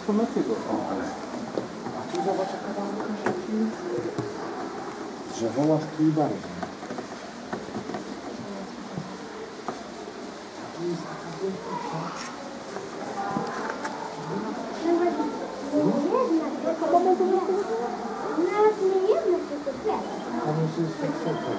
sumeckiego. A tu zobacz, jaka ładna sieci. Drzewo łaski i barwy. Tam jeszcze jest tak.